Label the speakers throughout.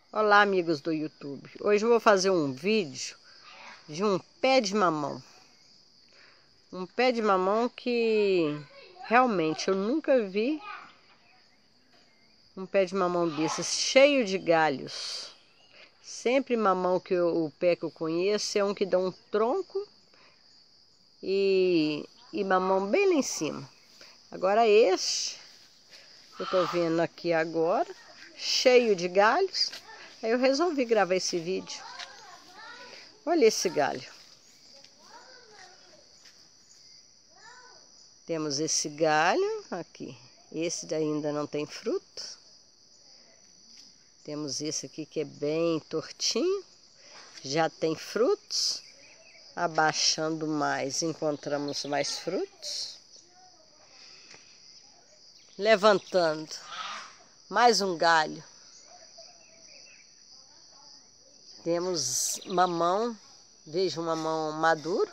Speaker 1: Olá, amigos do YouTube. Hoje eu vou fazer um vídeo de um pé de mamão. Um pé de mamão que realmente eu nunca vi um pé de mamão desses, cheio de galhos. Sempre mamão o pé que eu conheço é um que dá um tronco e mamão bem lá em cima. Agora este, eu tô vendo aqui agora, cheio de galhos. Aí eu resolvi gravar esse vídeo. Olha esse galho. Temos esse galho aqui. Esse ainda não tem fruto. Temos esse aqui que é bem tortinho. Já tem frutos. Abaixando mais, encontramos mais frutos. Levantando mais um galho. Temos mamão, veja um mamão maduro,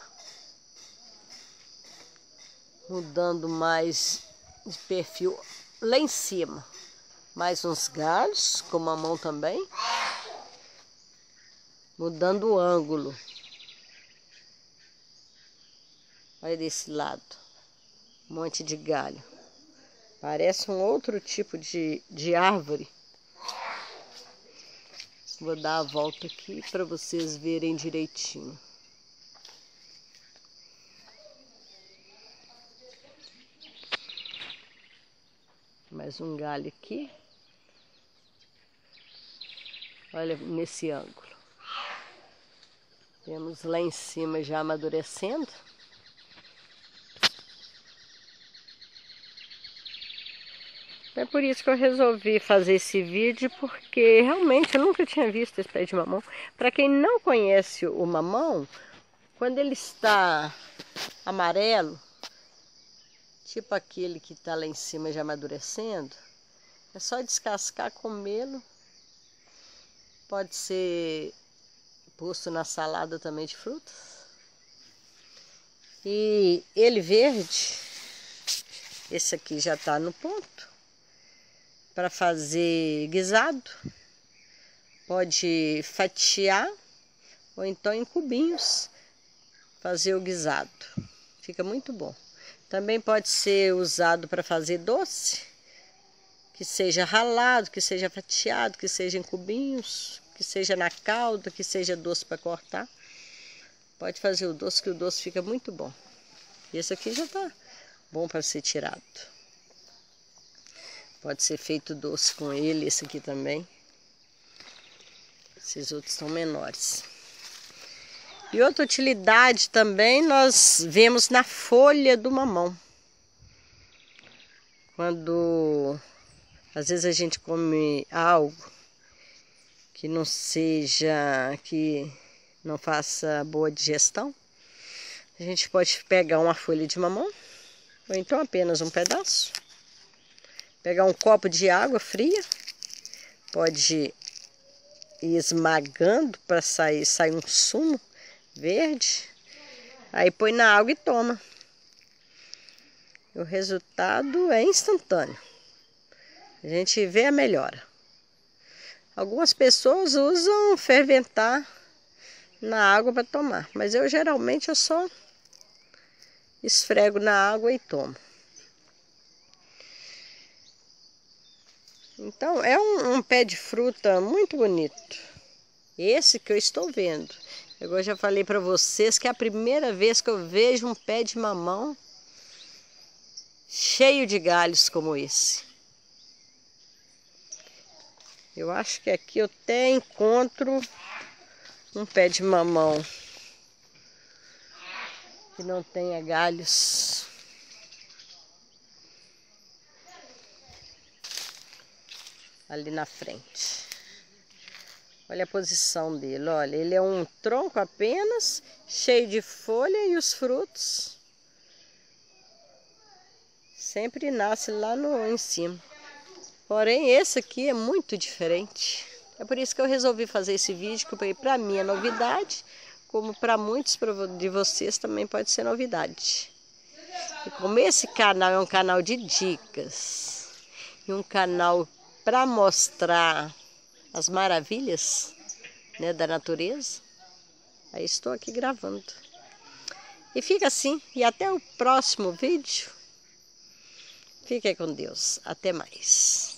Speaker 1: mudando mais de perfil lá em cima. Mais uns galhos com mamão também, mudando o ângulo. Olha desse lado, um monte de galho. Parece um outro tipo de árvore. Vou dar a volta aqui para vocês verem direitinho. Mais um galho aqui. Olha nesse ângulo. Temos lá em cima já amadurecendo. É por isso que eu resolvi fazer esse vídeo, porque realmente eu nunca tinha visto esse pé de mamão. Para quem não conhece o mamão, quando ele está amarelo, tipo aquele que está lá em cima já amadurecendo, é só descascar, comê-lo. Pode ser posto na salada também de frutas. E ele verde, esse aqui já está no ponto. Para fazer guisado, pode fatiar ou então em cubinhos fazer o guisado. Fica muito bom. Também pode ser usado para fazer doce, que seja ralado, que seja fatiado, que seja em cubinhos, que seja na calda, que seja doce para cortar. Pode fazer o doce, que o doce fica muito bom. Esse aqui já está bom para ser tirado. Pode ser feito doce com ele, esse aqui também. Esses outros são menores. E outra utilidade também nós vemos na folha do mamão. Quando às vezes a gente come algo que não seja, que não faça boa digestão, a gente pode pegar uma folha de mamão, ou então apenas um pedaço. Pegar um copo de água fria, pode ir esmagando para sair um sumo verde, aí põe na água e toma. O resultado é instantâneo. A gente vê a melhora. Algumas pessoas usam ferventar na água para tomar, mas eu geralmente só esfrego na água e tomo. Então, é um pé de fruta muito bonito. Esse que eu estou vendo. Eu já falei para vocês que é a primeira vez que eu vejo um pé de mamão cheio de galhos como esse. Eu acho que aqui eu até encontro um pé de mamão que não tenha galhos. Ali na frente. Olha a posição dele, olha, ele é um tronco apenas, cheio de folha e os frutos sempre nasce lá em cima. Porém, esse aqui é muito diferente. É por isso que eu resolvi fazer esse vídeo, que para mim é novidade, como para muitos de vocês também pode ser novidade. E como esse canal é um canal de dicas e um canal para mostrar as maravilhas, né, da natureza. Aí estou aqui gravando. E fica assim, e até o próximo vídeo. Fique com Deus. Até mais.